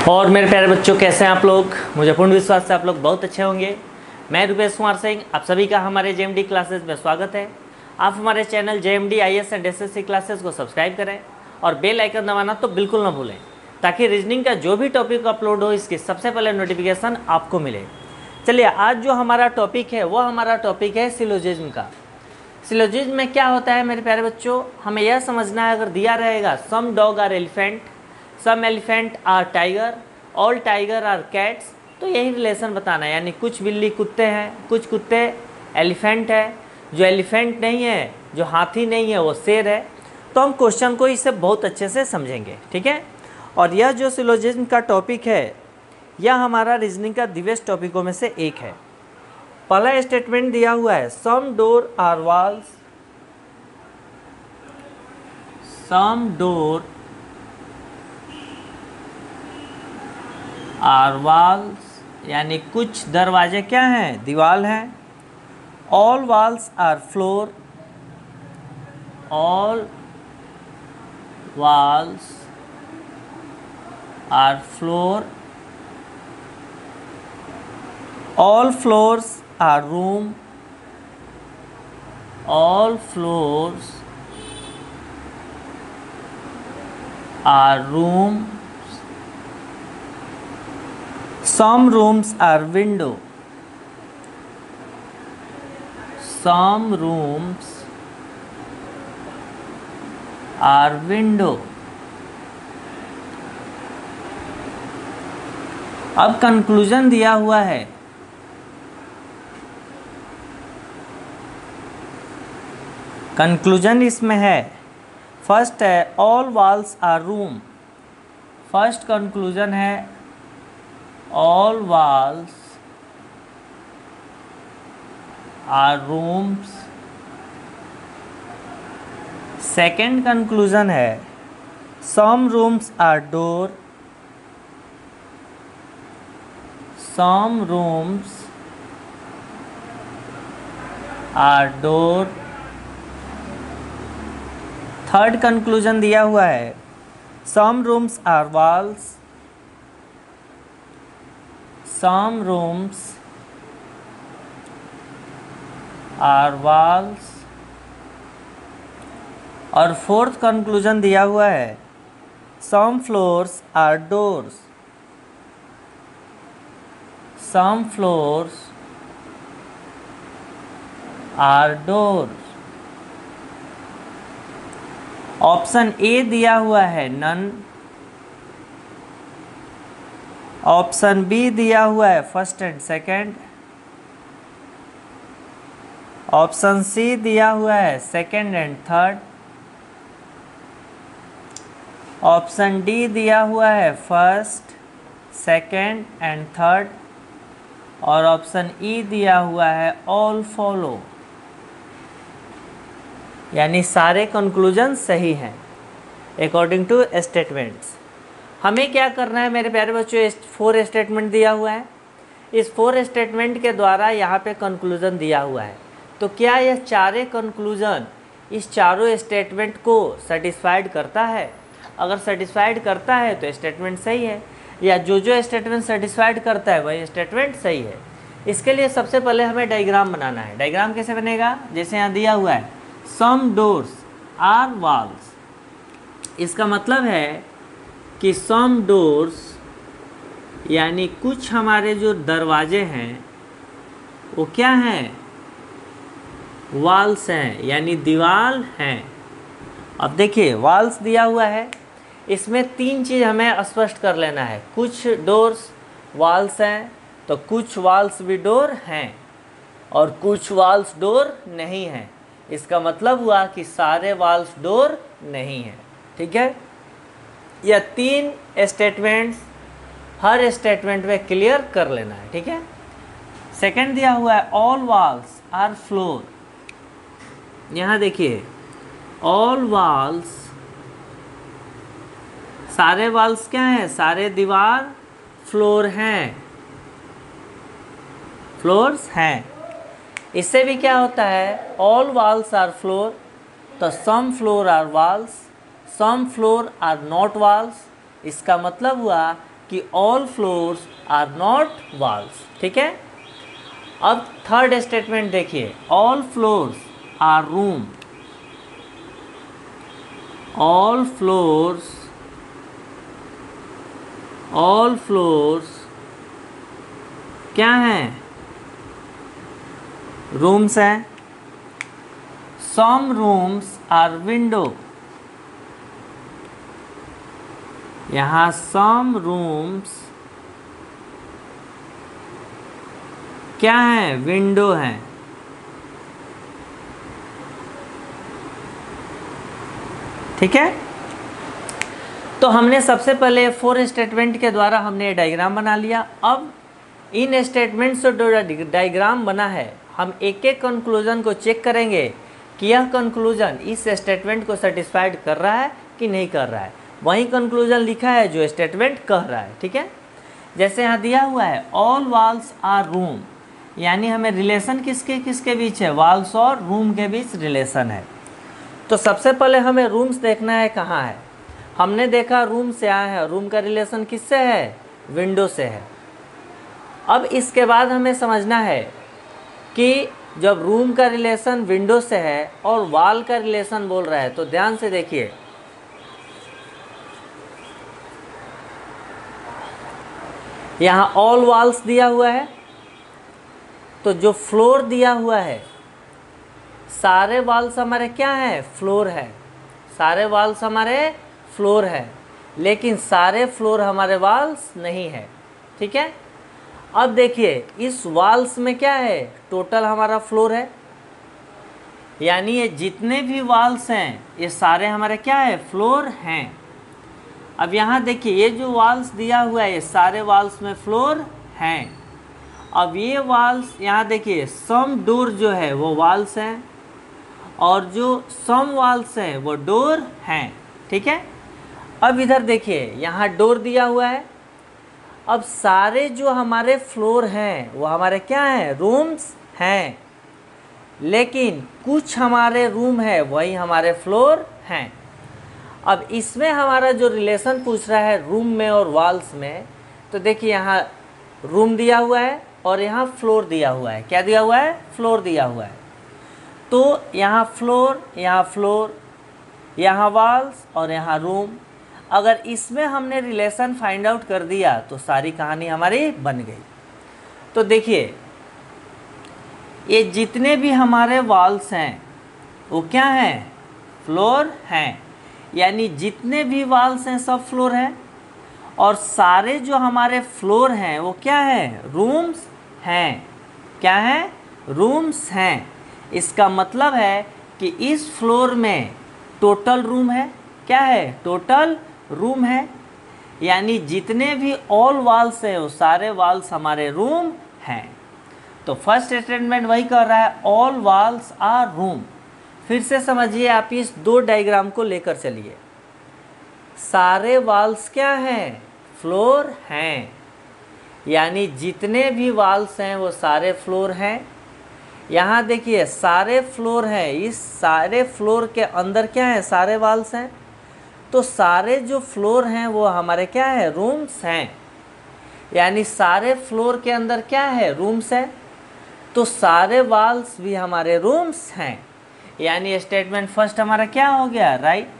और मेरे प्यारे बच्चों, कैसे हैं आप लोग। मुझे पूर्ण विश्वास है आप लोग बहुत अच्छे होंगे। मैं रुपेश कुमार सिंह, आप सभी का हमारे जेएमडी क्लासेस में स्वागत है। आप हमारे channel JMD IAS and SSC classes को सब्सक्राइब करें और बेल आइकन दबाना तो बिल्कुल ना भूलें, ताकि रीजनिंग का जो भी टॉपिक अपलोड हो इसकी सबसे पहले नोटिफिकेशन आपको मिले। चलिए, आज जो हमारा टॉपिक है वो हमारा टॉपिक है सिलोजिज्म का। सिलोजिज्म में क्या होता है मेरे प्यारे बच्चों, हमें यह समझना है। अगर दिया रहेगा some dog are elephant, some elephant are tiger, all tiger are cats, तो यही रिलेशन बताना है। यानी कुछ बिल्ली कुत्ते हैं, कुछ कुत्ते एलिफेंट है, जो एलिफेंट नहीं है, जो हाथी नहीं है, वो शेर है। तो हम क्वेश्चन को इससे बहुत अच्छे से समझेंगे, ठीक है। और यह जो सिलोजिज्म का टॉपिक है, यह हमारा रीजनिंग का दिव्यस टॉपिकों में से एक है। पहला स्टेटमेंट दिया हुआ है, some door are walls, some door are walls, यानी कुछ दरवाजे क्या हैं, दीवार हैं। All walls are floor, all walls are floor, all floors are room, all floors are room, some rooms are window, some rooms are window। अब conclusion दिया हुआ है। कंक्लूजन इसमें है, फर्स्ट है all walls are room. First conclusion है all walls are rooms। Second conclusion है some rooms are door, some rooms are door। Third conclusion दिया हुआ है, some rooms are walls, some rooms are walls। और fourth conclusion दिया हुआ है, some floors are doors, some floors are doors। Option A दिया हुआ है नन, ऑप्शन बी दिया हुआ है first and second, option C दिया हुआ है second and third, option D दिया हुआ है फर्स्ट, सेकंड एंड थर्ड, और ऑप्शन ई दिया हुआ है ऑल फॉलो। यानी सारे कंक्लूजन सही हैं अकॉर्डिंग टू स्टेटमेंट्स। हमें क्या करना है मेरे प्यारे बच्चों, 4 स्टेटमेंट दिया हुआ है। इस 4 स्टेटमेंट के द्वारा यहाँ पे कंक्लूजन दिया हुआ है। तो क्या यह चारे कंक्लूजन इस चारों स्टेटमेंट को सेटिस्फाइड करता है? अगर सेटिस्फाइड करता है तो स्टेटमेंट सही है, या जो स्टेटमेंट सेटिस्फाइड करता है वही स्टेटमेंट सही है। इसके लिए सबसे पहले हमें डायग्राम बनाना है। डायग्राम कैसे बनेगा, जैसे यहाँ दिया हुआ है सम डोर्स आर वॉल्स। इसका मतलब है कि सम डोर्स यानी कुछ हमारे जो दरवाजे हैं वो क्या हैं, वॉल्स हैं, यानी दीवार हैं। अब देखिए वॉल्स दिया हुआ है, इसमें 3 चीज़ हमें स्पष्ट कर लेना है। कुछ डोर्स वॉल्स हैं तो कुछ वॉल्स भी डोर हैं, और कुछ वॉल्स डोर नहीं हैं। इसका मतलब हुआ कि सारे वॉल्स डोर नहीं हैं, ठीक है। यह 3 स्टेटमेंट्स हर स्टेटमेंट में क्लियर कर लेना है, ठीक है। सेकंड दिया हुआ है ऑल वॉल्स आर फ्लोर। यहाँ देखिए ऑल वॉल्स, सारे वॉल्स क्या हैं, सारे दीवार फ्लोर हैं, फ्लोर्स हैं। इससे भी क्या होता है, ऑल वॉल्स आर फ्लोर, तो some floor are walls, some floor are not walls. इसका मतलब हुआ कि all floors are not walls. ठीक है, अब थर्ड स्टेटमेंट देखिए, all floors are room, all floors क्या हैं, रूम्स हैं। सम रूम्स आर विंडो, यहाँ सम रूम्स क्या है, विंडो है। ठीक है, तो हमने सबसे पहले 4 स्टेटमेंट के द्वारा हमने डायग्राम बना लिया। अब इन स्टेटमेंट से जो डायग्राम बना है, हम एक एक कंक्लूजन को चेक करेंगे कि यह कंक्लूजन इस स्टेटमेंट को सेटिस्फाइड कर रहा है कि नहीं कर रहा है। वही कंक्लूजन लिखा है जो स्टेटमेंट कह रहा है। ठीक है, जैसे यहाँ दिया हुआ है ऑल वॉल्स आर रूम, यानी हमें रिलेशन किसके किसके बीच है, वॉल्स और रूम के बीच रिलेशन है। तो सबसे पहले हमें रूम्स देखना है कहाँ है। हमने देखा रूम से आया है, रूम का रिलेशन किससे है, विंडो से है। अब इसके बाद हमें समझना है कि जब रूम का रिलेशन विंडो से है और वॉल का रिलेशन बोल रहा है, तो ध्यान से देखिए, यहाँ ऑल वॉल्स दिया हुआ है, तो जो फ्लोर दिया हुआ है, सारे वॉल्स हमारे क्या है, फ्लोर है। सारे वॉल्स हमारे फ्लोर है, लेकिन सारे फ्लोर हमारे वॉल्स नहीं है। ठीक है, अब देखिए इस वॉल्स में क्या है, टोटल हमारा फ्लोर है, यानी ये जितने भी वॉल्स हैं ये सारे हमारे क्या है, फ्लोर हैं। अब यहाँ देखिए ये जो वॉल्स दिया हुआ है, ये सारे वॉल्स में फ्लोर हैं। अब ये वॉल्स यहाँ देखिए, सम डोर जो है वो वॉल्स हैं और जो सम वॉल्स हैं वो डोर हैं। ठीक है, अब इधर देखिए यहाँ डोर दिया हुआ है। अब सारे जो हमारे फ्लोर हैं वो हमारे क्या हैं, रूम्स हैं, लेकिन कुछ हमारे रूम है वही हमारे फ्लोर हैं। अब इसमें हमारा जो रिलेशन पूछ रहा है रूम में और वॉल्स में, तो देखिए यहाँ रूम दिया हुआ है और यहाँ फ्लोर दिया हुआ है। क्या दिया हुआ है, फ्लोर दिया हुआ है। तो यहाँ फ्लोर, यहाँ वॉल्स और यहाँ रूम। अगर इसमें हमने रिलेशन फाइंड आउट कर दिया तो सारी कहानी हमारी बन गई। तो देखिए ये जितने भी हमारे वॉल्स हैं वो क्या हैं, फ्लोर हैं, यानी जितने भी वॉल्स हैं सब फ्लोर हैं, और सारे जो हमारे फ्लोर हैं वो क्या हैं, रूम्स हैं। क्या हैं, रूम्स हैं। इसका मतलब है कि इस फ्लोर में टोटल रूम है, क्या है, टोटल रूम है, यानी जितने भी ऑल वॉल्स हैं वो सारे वॉल्स हमारे रूम हैं। तो फर्स्ट स्टेटमेंट वही कर रहा है, ऑल वॉल्स आर रूम। फिर से समझिए आप इस 2 डायग्राम को लेकर चलिए। सारे वॉल्स क्या हैं, फ्लोर हैं, यानी जितने भी वॉल्स हैं वो सारे फ्लोर हैं। यहाँ देखिए सारे फ्लोर हैं, इस सारे फ्लोर के अंदर क्या है, सारे वॉल्स हैं। तो सारे जो फ्लोर हैं वो हमारे क्या है, रूम्स हैं, यानी सारे फ्लोर के अंदर क्या है, रूम्स है। तो सारे वॉल्स भी हमारे रूम्स हैं, यानी स्टेटमेंट फर्स्ट हमारा क्या हो गया, राइट।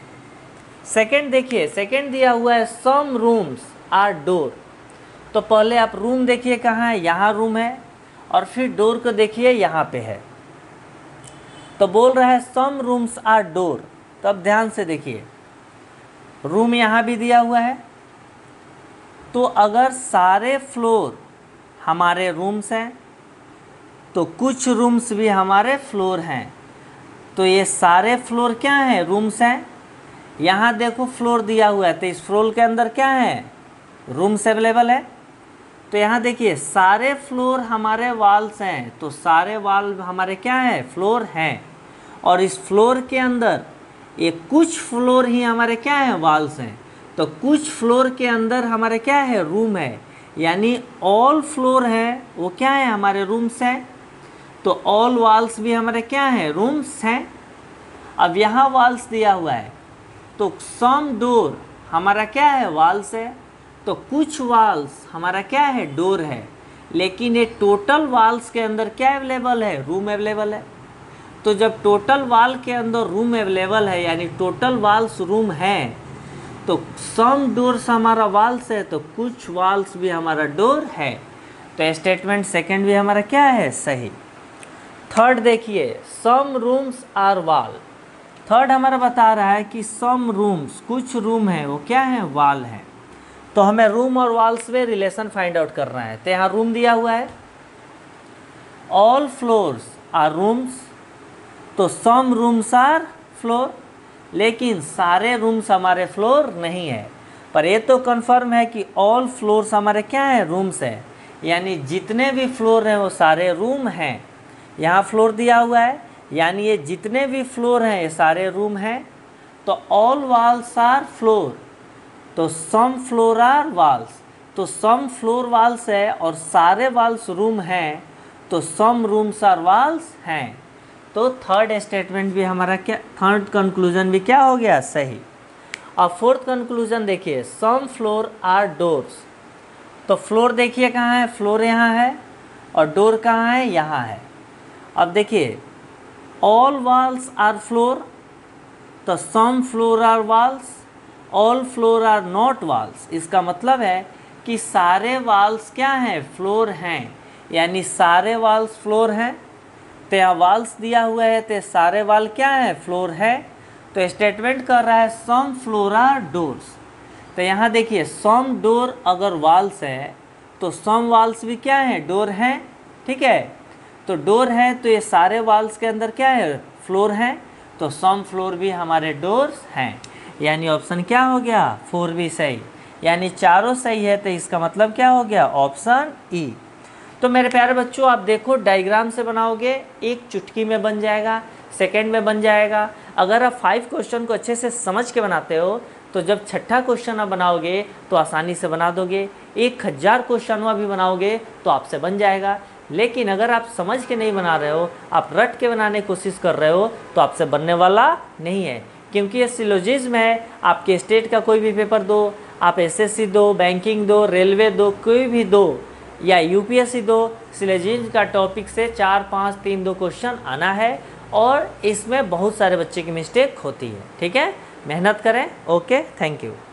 सेकंड देखिए, सेकंड दिया हुआ है सम रूम्स आर डोर। तो पहले आप रूम देखिए कहाँ है, यहाँ रूम है, और फिर डोर को देखिए यहाँ पे है। तो बोल रहा है सम रूम्स आर डोर। तो अब ध्यान से देखिए, रूम यहाँ भी दिया हुआ है, तो अगर सारे फ्लोर हमारे रूम्स हैं तो कुछ रूम्स भी हमारे फ्लोर हैं। तो ये सारे फ्लोर क्या हैं, रूम्स हैं। यहाँ देखो फ्लोर दिया हुआ है, तो इस फ्लोर के अंदर क्या है, रूम्स अवेलेबल है। तो यहाँ देखिए सारे फ्लोर हमारे वॉल्स हैं, तो सारे वॉल हमारे क्या है, फ्लोर हैं, और इस फ्लोर के अंदर ये कुछ फ्लोर ही हमारे क्या है, वॉल्स हैं। तो कुछ फ्लोर के अंदर हमारे क्या है, रूम है, यानी ऑल फ्लोर है वो क्या है, हमारे रूम्स हैं। तो ऑल वॉल्स भी हमारे क्या है, रूम्स हैं। अब यहाँ वॉल्स दिया हुआ है, तो सम डोर हमारा क्या है, वॉल्स है। तो कुछ वाल्स हमारा क्या है, डोर है, लेकिन ये टोटल वाल्स के अंदर क्या अवेलेबल है, रूम अवेलेबल है। तो जब टोटल वाल के अंदर रूम अवेलेबल है यानी टोटल वाल्स रूम है, तो सम डोर्स हमारा वाल्स है तो कुछ वाल्स भी हमारा डोर है। तो स्टेटमेंट सेकंड भी हमारा क्या है, सही। थर्ड देखिए, some rooms are wall. Third हमारा बता रहा है कि सम रूम्स, कुछ रूम है वो क्या है, वाल है। तो हमें रूम और वाल्स में रिलेशन फाइंड आउट करना है। तो यहाँ रूम दिया हुआ है, ऑल फ्लोर्स आर रूम्स, तो सम रूम्स आर फ्लोर, लेकिन सारे रूम्स हमारे फ्लोर नहीं है। पर ये तो कंफर्म है कि ऑल फ्लोर्स हमारे क्या है, रूम्स है, यानी जितने भी फ्लोर हैं वो सारे रूम हैं। यहाँ फ्लोर दिया हुआ है यानी ये जितने भी फ्लोर हैं ये सारे रूम हैं। तो ऑल वाल्स आर फ्लोर, तो सम फ्लोर आर वाल्स, तो सम फ्लोर वाल्स है और सारे वाल्स रूम हैं, तो सम रूम्स आर वाल्स हैं। तो थर्ड स्टेटमेंट भी हमारा क्या, थर्ड कंक्लूजन भी क्या हो गया, सही। अब फोर्थ कंक्लूजन देखिए, सम फ्लोर आर डोर्स। तो फ्लोर देखिए कहाँ है, फ्लोर यहाँ है और डोर कहाँ है, यहाँ है। अब देखिए, ऑल वाल्स आर फ्लोर, तो some floor are walls, all floor are not walls. इसका मतलब है कि सारे वाल्स क्या हैं, फ्लोर हैं, यानी सारे वाल्स फ्लोर हैं। तो यहाँ वाल्स दिया हुआ है तो सारे वाल क्या है, फ्लोर है। तो स्टेटमेंट कर रहा है सम फ्लोर आर डोर्स। तो यहाँ देखिए, सम डोर अगर वाल्स है तो सम वाल्स भी क्या है, डोर हैं, ठीक है। तो डोर है तो ये सारे वाल्स के अंदर क्या है, फ्लोर हैं, तो सम फ्लोर भी हमारे डोर्स हैं। यानी ऑप्शन क्या हो गया, 4 भी सही, यानी चारों सही है। तो इसका मतलब क्या हो गया, ऑप्शन ई। तो मेरे प्यारे बच्चों, आप देखो डायग्राम से बनाओगे एक चुटकी में बन जाएगा, सेकंड में बन जाएगा। अगर आप 5 क्वेश्चन को अच्छे से समझ के बनाते हो तो जब छठा क्वेश्चन आप बनाओगे तो आसानी से बना दोगे। 1000 क्वेश्चन भी बनाओगे तो आपसे बन जाएगा। लेकिन अगर आप समझ के नहीं बना रहे हो, आप रट के बनाने की कोशिश कर रहे हो, तो आपसे बनने वाला नहीं है। क्योंकि ये सिलोजिज्म है, आपके स्टेट का कोई भी पेपर दो, आप एसएससी दो, बैंकिंग दो, रेलवे दो, कोई भी दो या यूपीएससी दो, सिलोजिज्म का टॉपिक से 4, 5, 3, 2 क्वेश्चन आना है। और इसमें बहुत सारे बच्चे की मिस्टेक होती है, ठीक है। मेहनत करें। Okay, thank you.